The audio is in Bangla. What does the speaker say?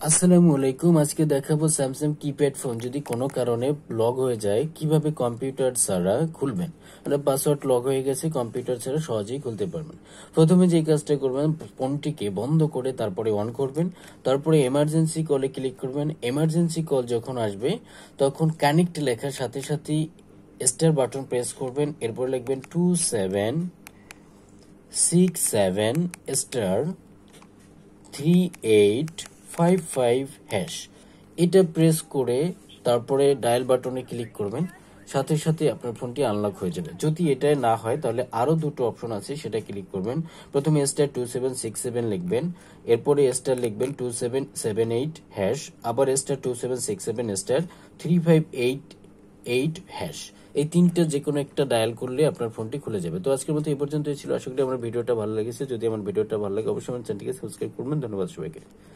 আসসালামু আলাইকুম। আজকে দেখাবো স্যামসাং কিপ্যাড ফোন যদি কোনো কারণে লক হয়ে যায় কিভাবে কম্পিউটার ছাড়া খুলবেন। মানে পাসওয়ার্ড লক হয়ে গেছে, কম্পিউটার ছাড়া সহজেই খুলতে পারবেন। প্রথমে যে কাজটা করবেন, ফোনটিকে বন্ধ করে তারপরে অন করবেন, তারপরে এমার্জেন্সি কলে ক্লিক করবেন। এমার্জেন্সি কল যখন আসবে তখন কানেক্ট লেখার সাথে সাথেই স্টার বাটন প্রেস করবেন, এরপর লিখবেন 2767 স্টার 3855 হ্যাশ। এটা প্রেস করে তারপরে ডায়াল বাটনে ক্লিক করবেন, সাথে সাথে আপনার ফোনটি আনলক হয়ে যাবে। যদি এটা না হয় তাহলে আরো দুটো অপশন আছে, সেটা ক্লিক করবেন। প্রথমে স্টার 2767 লিখবেন, এরপরে স্টার লিখবেন 2778 হ্যাশ, আবার স্টার 2767 স্টার 3588 হ্যাশ। এই তিনটা যে কোনো একটা ডায়াল করলে আপনার ফোনটি খুলে যাবে। তো আজকের মতো এই পর্যন্তই ছিল। আশা করি আমার ভিডিওটা ভালো লেগেছে। যদি আমার ভিডিওটা ভালো লাগে অবশ্যই আমার চ্যানেলটিকে সাবস্ক্রাইব করবেন। ধন্যবাদ সবাইকে।